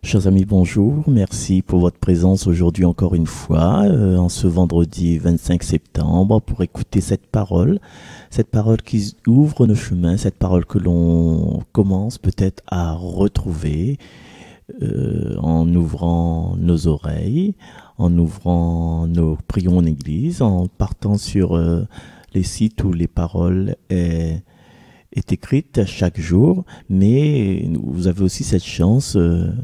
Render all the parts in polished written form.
Chers amis, bonjour. Merci pour votre présence aujourd'hui encore une fois, en ce vendredi 25 septembre, pour écouter cette parole qui ouvre nos chemins, cette parole que l'on commence peut-être à retrouver en ouvrant nos oreilles, en ouvrant nos prions en église, en partant sur les sites où les paroles est écrite chaque jour, mais vous avez aussi cette chance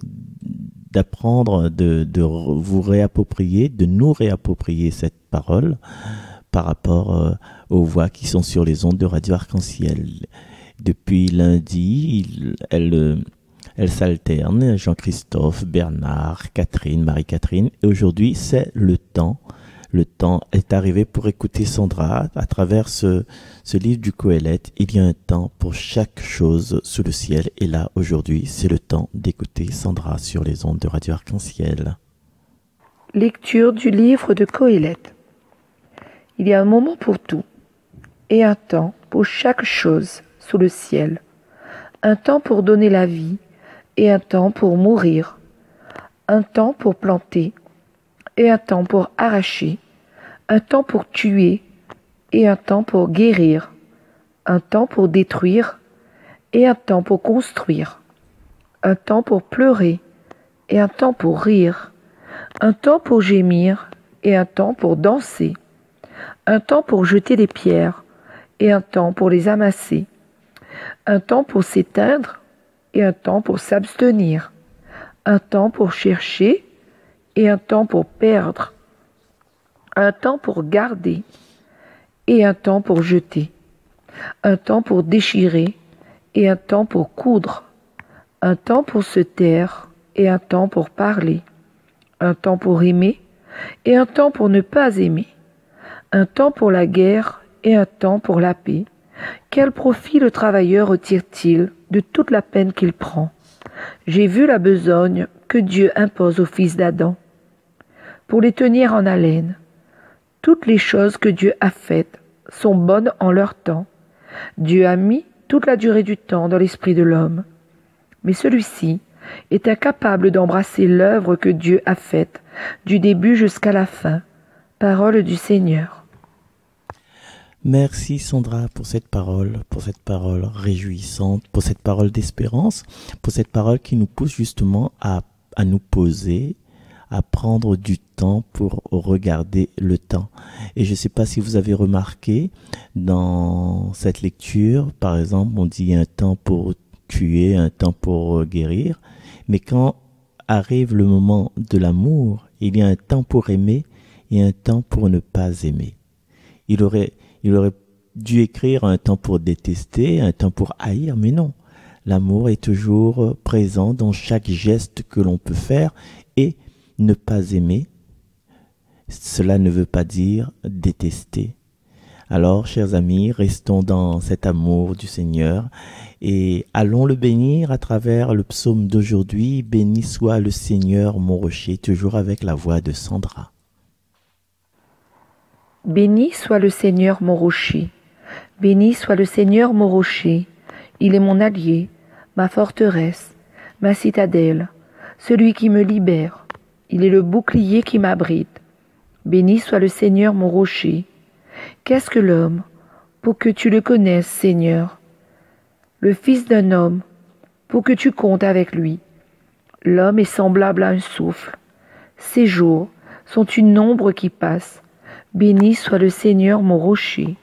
d'apprendre, vous réapproprier, de nous réapproprier cette parole par rapport aux voix qui sont sur les ondes de Radio Arc-en-Ciel. Depuis lundi, elles s'alternent, Jean-Christophe, Bernard, Catherine, Marie-Catherine, et aujourd'hui c'est le temps. Le temps est arrivé pour écouter Sandra à travers ce livre du Qoheleth. Il y a un temps pour chaque chose sous le ciel. Et là, aujourd'hui, c'est le temps d'écouter Sandra sur les ondes de Radio Arc-en-Ciel. Lecture du livre de Qoheleth. Il y a un moment pour tout, et un temps pour chaque chose sous le ciel. Un temps pour donner la vie, et un temps pour mourir. Un temps pour planter, et un temps pour arracher, un temps pour tuer, et un temps pour guérir, un temps pour détruire, et un temps pour construire, un temps pour pleurer, et un temps pour rire, un temps pour gémir, et un temps pour danser, un temps pour jeter des pierres, et un temps pour les amasser, un temps pour s'éteindre, et un temps pour s'abstenir, un temps pour chercher, et un temps pour perdre, un temps pour garder, et un temps pour jeter, un temps pour déchirer, et un temps pour coudre, un temps pour se taire, et un temps pour parler, un temps pour aimer, et un temps pour ne pas aimer, un temps pour la guerre, et un temps pour la paix. Quel profit le travailleur retire-t-il de toute la peine qu'il prend? J'ai vu la besogne que Dieu impose aux fils d'Adam, pour les tenir en haleine. Toutes les choses que Dieu a faites sont bonnes en leur temps. Dieu a mis toute la durée du temps dans l'esprit de l'homme. Mais celui-ci est incapable d'embrasser l'œuvre que Dieu a faite, du début jusqu'à la fin. Parole du Seigneur. Merci Sandra pour cette parole réjouissante, pour cette parole d'espérance, pour cette parole qui nous pousse justement à nous poser, à prendre du temps pour regarder le temps. Et je ne sais pas si vous avez remarqué dans cette lecture, par exemple, on dit un temps pour tuer, un temps pour guérir, mais quand arrive le moment de l'amour, il y a un temps pour aimer et un temps pour ne pas aimer. Il aurait dû écrire un temps pour détester, un temps pour haïr, mais non. L'amour est toujours présent dans chaque geste que l'on peut faire, et ne pas aimer, cela ne veut pas dire détester. Alors, chers amis, restons dans cet amour du Seigneur et allons le bénir à travers le psaume d'aujourd'hui. Béni soit le Seigneur, mon rocher, toujours avec la voix de Sandra. Béni soit le Seigneur, mon rocher. Béni soit le Seigneur, mon rocher. Il est mon allié, ma forteresse, ma citadelle, celui qui me libère. Il est le bouclier qui m'abrite. Béni soit le Seigneur, mon rocher. Qu'est-ce que l'homme, pour que tu le connaisses, Seigneur? Le fils d'un homme, pour que tu comptes avec lui. L'homme est semblable à un souffle. Ses jours sont une ombre qui passe. Béni soit le Seigneur, mon rocher.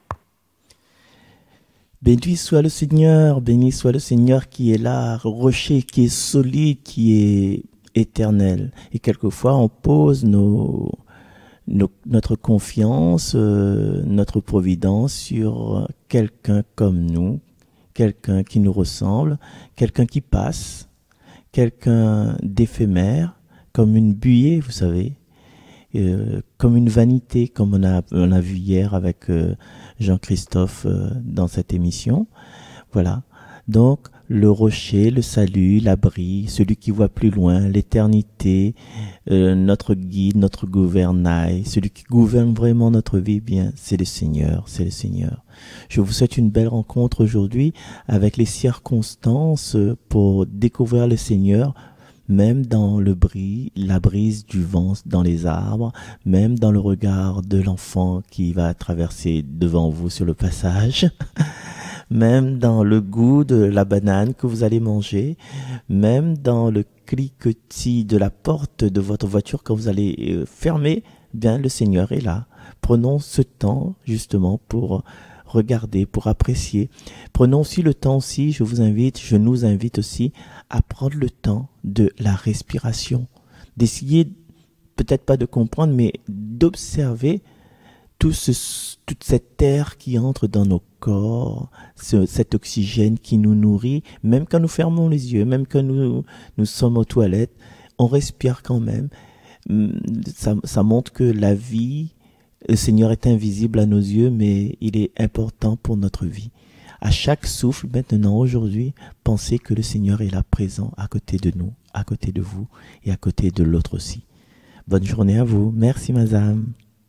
Béni soit le Seigneur qui est là, rocher qui est solide, qui est éternel. Et quelquefois, on pose notre confiance, notre providence sur quelqu'un comme nous, quelqu'un qui nous ressemble, quelqu'un qui passe, quelqu'un d'éphémère, comme une buée, vous savez, comme une vanité, comme on a vu hier avec Jean-Christophe dans cette émission. Voilà. Donc, le rocher, le salut, l'abri, celui qui voit plus loin, l'éternité, notre guide, notre gouvernail, celui qui gouverne vraiment notre vie, bien, c'est le Seigneur, c'est le Seigneur. Je vous souhaite une belle rencontre aujourd'hui avec les circonstances pour découvrir le Seigneur, même dans la brise du vent dans les arbres, même dans le regard de l'enfant qui va traverser devant vous sur le passage, même dans le goût de la banane que vous allez manger, même dans le cliquetis de la porte de votre voiture quand vous allez fermer, bien le Seigneur est là. Prenons ce temps justement pour regarder, pour apprécier. Prenons aussi le temps aussi, je nous invite aussi à prendre le temps de la respiration, d'essayer peut-être pas de comprendre, mais d'observer toute cette air qui entre dans nos corps, cet oxygène qui nous nourrit, même quand nous fermons les yeux, même quand nous sommes aux toilettes, on respire quand même. Ça montre que la vie, le Seigneur est invisible à nos yeux, mais il est important pour notre vie. À chaque souffle, maintenant, aujourd'hui, pensez que le Seigneur est là présent à côté de nous, à côté de vous et à côté de l'autre aussi. Bonne journée à vous. Merci, madame.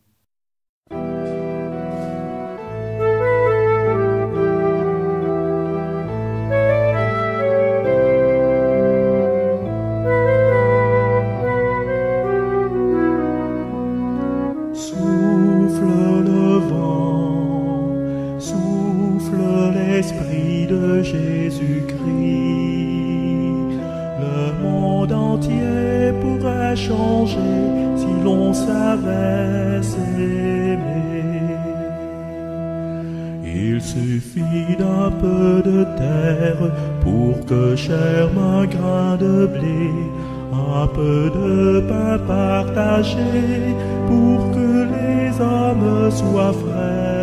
L'Esprit de Jésus-Christ, le monde entier pourrait changer si l'on savait s'aimer. Il suffit d'un peu de terre pour que germe un grain de blé, un peu de pain partagé pour que les hommes soient frères.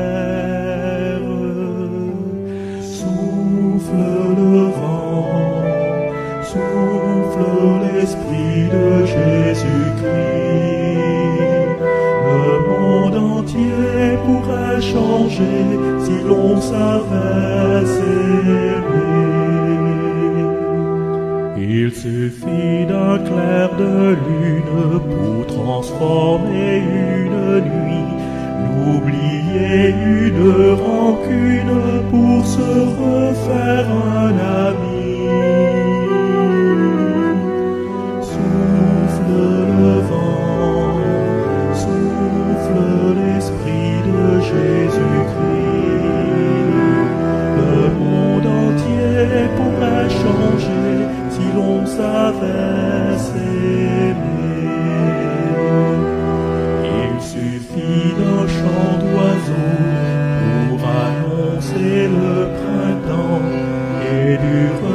Souffle le vent, souffle l'Esprit de Jésus-Christ. Le monde entier pourrait changer si l'on savait s'aimer. Il suffit d'un clair de lune pour transformer une nuit, n'oublier une rancune pour se refaire un ami. Souffle le vent, souffle l'Esprit de Jésus-Christ. Le monde entier pourrait changer si l'on savait s'aimer. Il suffit d'un chant d'oiseau pour annoncer le printemps et du